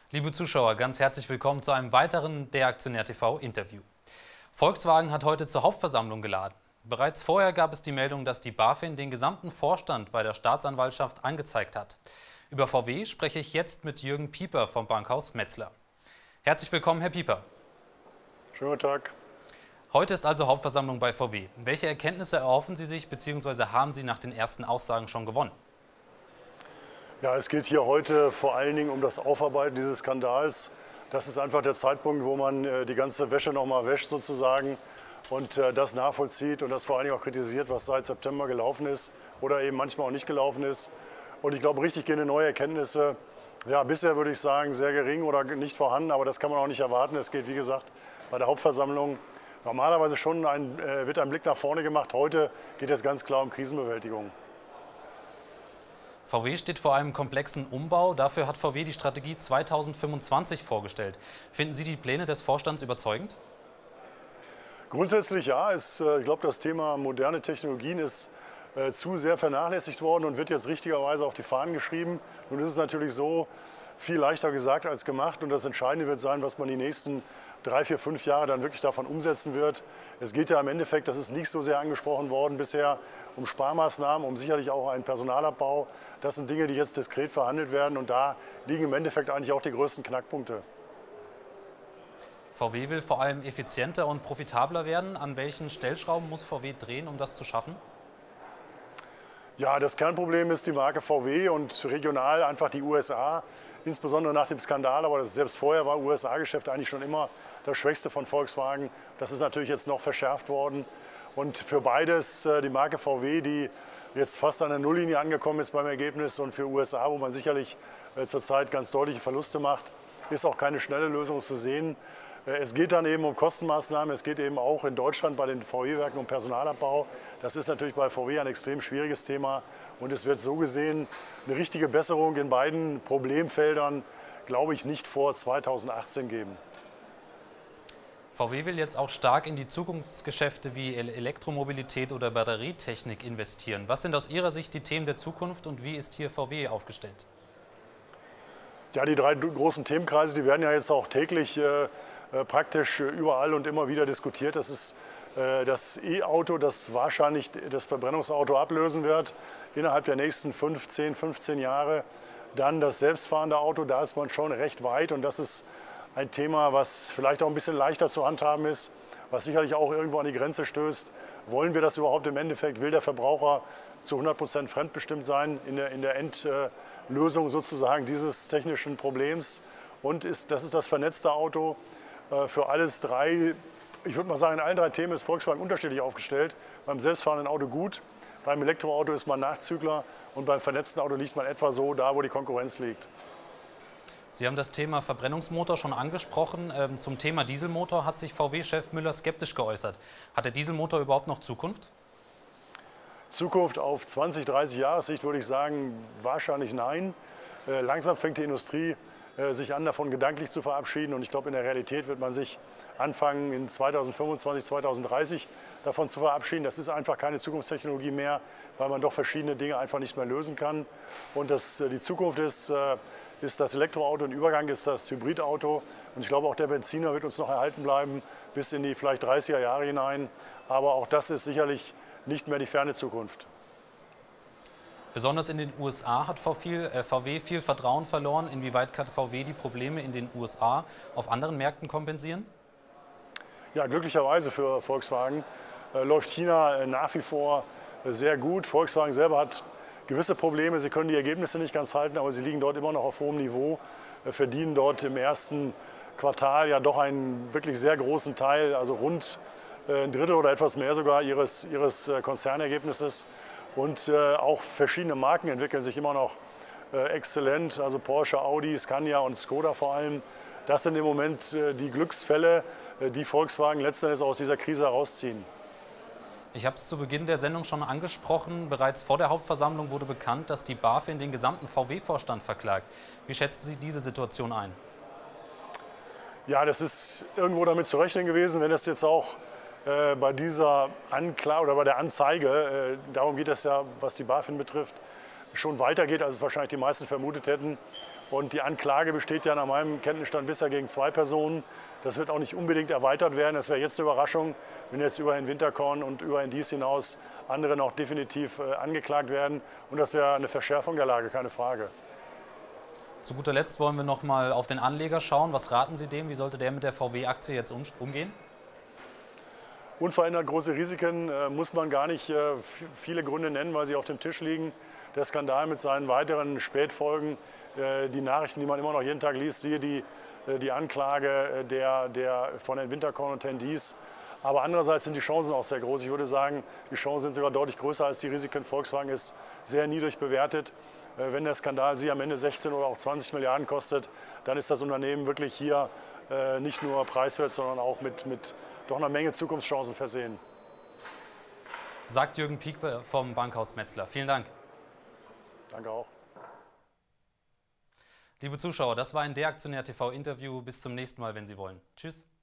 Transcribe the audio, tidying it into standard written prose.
Liebe Zuschauer, ganz herzlich willkommen zu einem weiteren der Aktionär TV Interview. Volkswagen hat heute zur Hauptversammlung geladen. Bereits vorher gab es die Meldung, dass die BaFin den gesamten Vorstand bei der Staatsanwaltschaft angezeigt hat. Über VW spreche ich jetzt mit Jürgen Pieper vom Bankhaus Metzler. Herzlich willkommen, Herr Pieper. Schönen guten Tag. Heute ist also Hauptversammlung bei VW. Welche Erkenntnisse erhoffen Sie sich bzw. haben Sie nach den ersten Aussagen schon gewonnen? Ja, es geht hier heute vor allen Dingen um das Aufarbeiten dieses Skandals. Das ist einfach der Zeitpunkt, wo man die ganze Wäsche nochmal wäscht sozusagen und das nachvollzieht und das vor allen Dingen auch kritisiert, was seit September gelaufen ist oder eben manchmal auch nicht gelaufen ist. Und ich glaube, richtig gehende neue Erkenntnisse, ja, bisher würde ich sagen, sehr gering oder nicht vorhanden, aber das kann man auch nicht erwarten. Es geht, wie gesagt, bei der Hauptversammlung normalerweise schon wird ein Blick nach vorne gemacht. Heute geht es ganz klar um Krisenbewältigung. VW steht vor einem komplexen Umbau. Dafür hat VW die Strategie 2025 vorgestellt. Finden Sie die Pläne des Vorstands überzeugend? Grundsätzlich ja. Ich glaube, das Thema moderne Technologien ist zu sehr vernachlässigt worden und wird jetzt richtigerweise auf die Fahnen geschrieben. Nun ist es natürlich so, viel leichter gesagt als gemacht. Und das Entscheidende wird sein, was man die nächsten 3, 4, 5 Jahre dann wirklich davon umsetzen wird. Es geht ja im Endeffekt, das ist nicht so sehr angesprochen worden bisher, um Sparmaßnahmen, um sicherlich auch einen Personalabbau. Das sind Dinge, die jetzt diskret verhandelt werden und da liegen im Endeffekt eigentlich auch die größten Knackpunkte. VW will vor allem effizienter und profitabler werden. An welchen Stellschrauben muss VW drehen, um das zu schaffen? Ja, das Kernproblem ist die Marke VW und regional einfach die USA, insbesondere nach dem Skandal, aber selbst vorher war USA-Geschäft eigentlich schon immer das Schwächste von Volkswagen. Das ist natürlich jetzt noch verschärft worden. Und für beides, die Marke VW, die jetzt fast an der Nulllinie angekommen ist beim Ergebnis, und für USA, wo man sicherlich zurzeit ganz deutliche Verluste macht, ist auch keine schnelle Lösung zu sehen. Es geht dann eben um Kostenmaßnahmen, es geht eben auch in Deutschland bei den VW-Werken um Personalabbau. Das ist natürlich bei VW ein extrem schwieriges Thema und es wird so gesehen eine richtige Besserung in beiden Problemfeldern, glaube ich, nicht vor 2018 geben. VW will jetzt auch stark in die Zukunftsgeschäfte wie Elektromobilität oder Batterietechnik investieren. Was sind aus Ihrer Sicht die Themen der Zukunft und wie ist hier VW aufgestellt? Ja, die 3 großen Themenkreise, die werden ja jetzt auch täglich praktisch überall und immer wieder diskutiert. Das ist das E-Auto, das wahrscheinlich das Verbrennungsauto ablösen wird innerhalb der nächsten 15 Jahre. Dann das selbstfahrende Auto, da ist man schon recht weit und das ist ein Thema, was vielleicht auch ein bisschen leichter zu handhaben ist, was sicherlich auch irgendwo an die Grenze stößt. Wollen wir das überhaupt im Endeffekt? Will der Verbraucher zu 100% fremdbestimmt sein in der Endlösung sozusagen dieses technischen Problems? Und das ist das vernetzte Auto. Für alles 3, ich würde mal sagen, in allen 3 Themen ist Volkswagen unterschiedlich aufgestellt. Beim selbstfahrenden Auto gut, beim Elektroauto ist man Nachzügler und beim vernetzten Auto liegt man etwa so da, wo die Konkurrenz liegt. Sie haben das Thema Verbrennungsmotor schon angesprochen. Zum Thema Dieselmotor hat sich VW-Chef Müller skeptisch geäußert. Hat der Dieselmotor überhaupt noch Zukunft? Zukunft auf 20, 30 Jahressicht würde ich sagen, wahrscheinlich nein. Langsam fängt die Industrie sich an, davon gedanklich zu verabschieden. Und ich glaube, in der Realität wird man sich anfangen, in 2025, 2030 davon zu verabschieden. Das ist einfach keine Zukunftstechnologie mehr, weil man doch verschiedene Dinge einfach nicht mehr lösen kann. Und die Zukunft ist das Elektroauto, ein Übergang ist das Hybridauto. Und ich glaube, auch der Benziner wird uns noch erhalten bleiben bis in die vielleicht 30er Jahre hinein. Aber auch das ist sicherlich nicht mehr die ferne Zukunft. Besonders in den USA hat VW viel Vertrauen verloren. Inwieweit kann VW die Probleme in den USA auf anderen Märkten kompensieren? Ja, glücklicherweise für Volkswagen läuft China nach wie vor sehr gut. Volkswagen selber hat gewisse Probleme. Sie können die Ergebnisse nicht ganz halten, aber sie liegen dort immer noch auf hohem Niveau, verdienen dort im ersten Quartal ja doch einen wirklich sehr großen Teil, also rund ein Drittel oder etwas mehr sogar ihres Konzernergebnisses. Und auch verschiedene Marken entwickeln sich immer noch exzellent, also Porsche, Audi, Scania und Skoda vor allem. Das sind im Moment die Glücksfälle, die Volkswagen letzten Endes aus dieser Krise herausziehen. Ich habe es zu Beginn der Sendung schon angesprochen. Bereits vor der Hauptversammlung wurde bekannt, dass die BaFin den gesamten VW-Vorstand verklagt. Wie schätzen Sie diese Situation ein? Ja, das ist irgendwo damit zu rechnen gewesen, wenn das jetzt auch bei dieser Anklage oder bei der Anzeige, darum geht es ja, was die BaFin betrifft, schon weitergeht, als es wahrscheinlich die meisten vermutet hätten. Und die Anklage besteht ja nach meinem Kenntnisstand bisher gegen 2 Personen. Das wird auch nicht unbedingt erweitert werden. Das wäre jetzt eine Überraschung, wenn jetzt über Herrn Winterkorn und über Herrn Dies hinaus andere noch definitiv angeklagt werden. Und das wäre eine Verschärfung der Lage, keine Frage. Zu guter Letzt wollen wir noch mal auf den Anleger schauen. Was raten Sie dem? Wie sollte der mit der VW-Aktie jetzt umgehen? Unverändert große Risiken muss man gar nicht viele Gründe nennen, weil sie auf dem Tisch liegen. Der Skandal mit seinen weiteren Spätfolgen, die Nachrichten, die man immer noch jeden Tag liest, siehe die Anklage von Herrn Winterkorn und Herrn Dies. Aber andererseits sind die Chancen auch sehr groß. Ich würde sagen, die Chancen sind sogar deutlich größer als die Risiken. Volkswagen ist sehr niedrig bewertet. Wenn der Skandal Sie am Ende 16 oder auch 20 Milliarden kostet, dann ist das Unternehmen wirklich hier nicht nur preiswert, sondern auch mit doch einer Menge Zukunftschancen versehen. Sagt Jürgen Pieck vom Bankhaus Metzler. Vielen Dank. Danke auch. Liebe Zuschauer, das war ein Der Aktionär TV Interview. Bis zum nächsten Mal, wenn Sie wollen. Tschüss.